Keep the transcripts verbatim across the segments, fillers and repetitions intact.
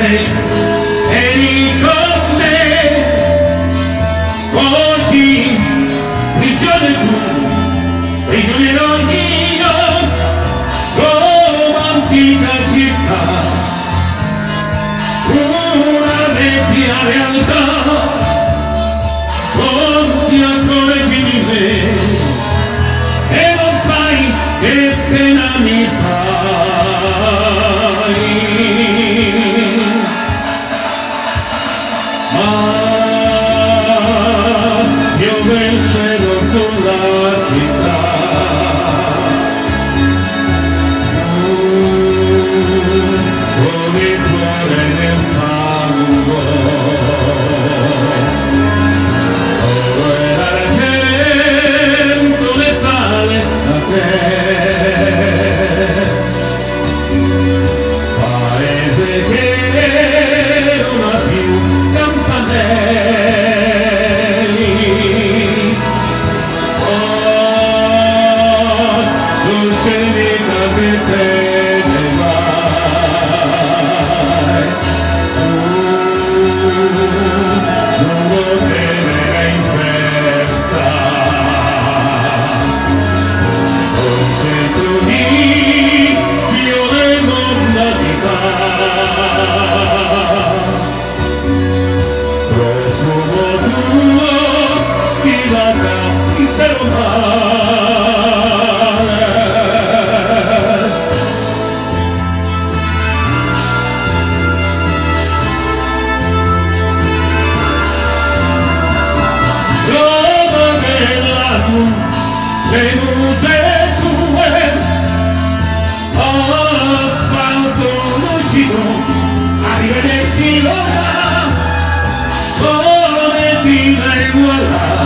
sei, eri con me, oggi prigione tu, prigioniero io, romantica città, una vecchia realtà, conti ancora di me, e non sai che pena mi fai. Piove il cielo sulla città, con il cuore nel fango, oro e l'argento le sale a te, paese che non ha più campanelli. Le muse tue, asfalto lucido, arrivederci l'ora, come vita e voilà,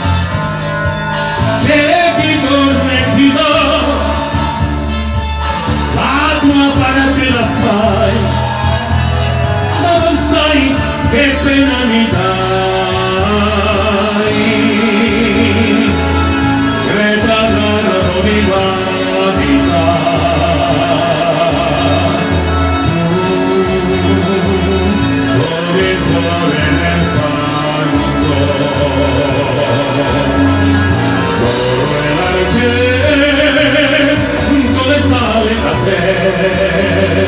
che ti torna e ti do, la tua parte la fai, ma non sai che pena mi dai. Con le sale a te.